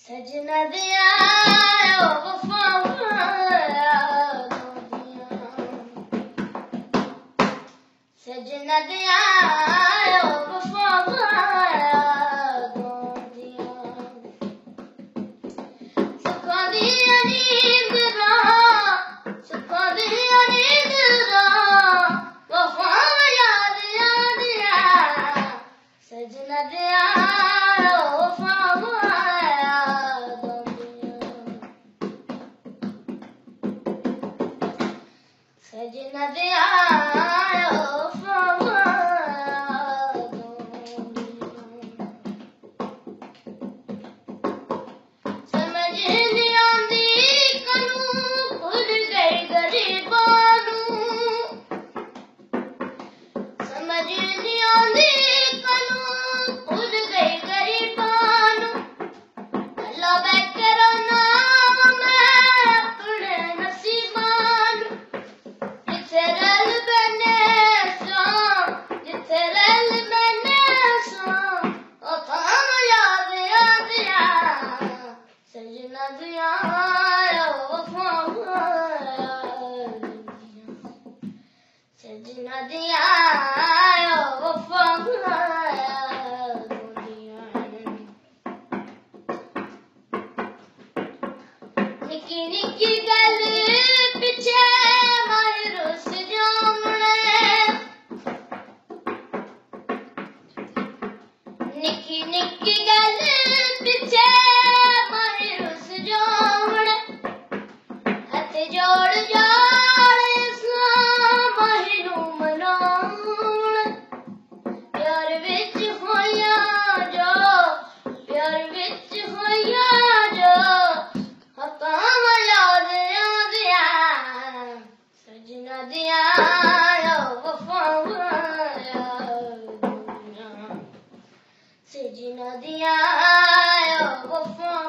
सजना दिया वफा सजना दिया वफा सुखा दिया नींद वफा याद दिया सजना दिया सजना दिया समझ नहीं आंदी कनू भूल गई गरीबां नू समझ नहीं आंदी कनू भूल गई गरीबां नू अल्लाह बैकरा नाम मैं अपने नसीबां नू जिथे रल बने सो ओ थाम याद आंदिया सजना दिया वफा सजना दिया वफा निकी निकी गल पिछे रुस जामने निकी निकी गल पिछे रुस जामने हथ जोड़ जाड़े माहिनू मनाउण प्यार विच होया जो प्यार विच होया जो हकाम याद आंदिया सजना दिया वफा सजना दिया वफा